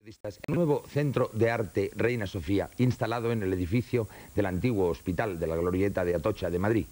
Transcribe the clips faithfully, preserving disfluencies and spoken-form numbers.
El nuevo Centro de Arte Reina Sofía, instalado en el edificio del antiguo Hospital de la Glorieta de Atocha de Madrid.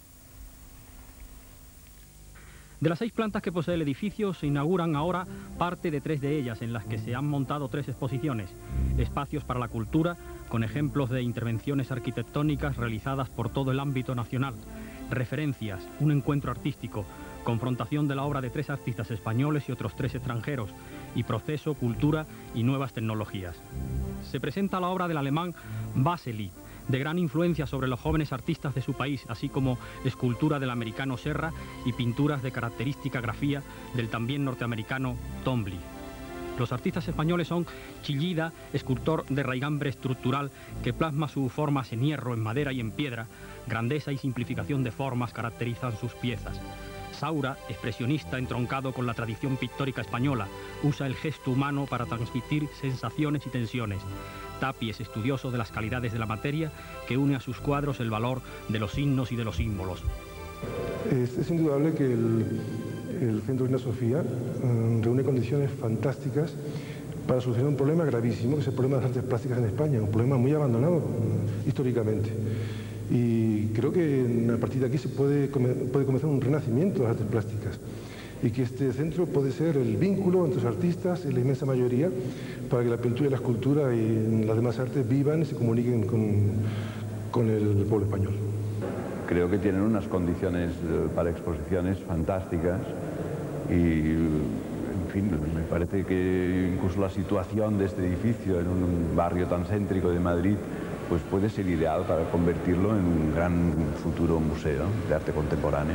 De las seis plantas que posee el edificio, se inauguran ahora parte de tres de ellas, en las que se han montado tres exposiciones. Espacios para la cultura, con ejemplos de intervenciones arquitectónicas realizadas por todo el ámbito nacional. Referencias, un encuentro artístico, confrontación de la obra de tres artistas españoles y otros tres extranjeros, y proceso, cultura y nuevas tecnologías. Se presenta la obra del alemán Vasely, de gran influencia sobre los jóvenes artistas de su país, así como escultura del americano Serra y pinturas de característica grafía del también norteamericano Tombly. Los artistas españoles son Chillida, escultor de raigambre estructural que plasma sus formas en hierro, en madera y en piedra. Grandeza y simplificación de formas caracterizan sus piezas. Saura, expresionista entroncado con la tradición pictórica española, usa el gesto humano para transmitir sensaciones y tensiones. Tapies, estudioso de las calidades de la materia, que une a sus cuadros el valor de los signos y de los símbolos. Es, es indudable que el, el Centro Reina Sofía eh, reúne condiciones fantásticas para solucionar un problema gravísimo, que es el problema de las artes plásticas en España, un problema muy abandonado eh, históricamente. Y creo que a partir de aquí se puede, puede comenzar un renacimiento de las artes plásticas y que este centro puede ser el vínculo entre los artistas, en la inmensa mayoría, para que la pintura y la escultura y las demás artes vivan y se comuniquen con, con el pueblo español. Creo que tienen unas condiciones para exposiciones fantásticas y, en fin, me parece que incluso la situación de este edificio en un barrio tan céntrico de Madrid pues puede ser ideal para convertirlo en un gran futuro museo de arte contemporáneo.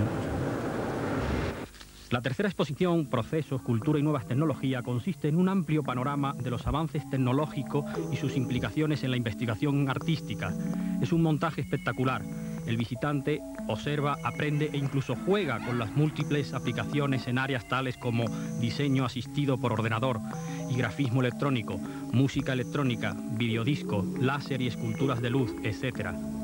La tercera exposición, Procesos, Cultura y Nuevas Tecnologías, consiste en un amplio panorama de los avances tecnológicos y sus implicaciones en la investigación artística. Es un montaje espectacular. El visitante observa, aprende e incluso juega con las múltiples aplicaciones en áreas tales como diseño asistido por ordenador y grafismo electrónico, música electrónica, videodisco, láser y esculturas de luz, etcétera.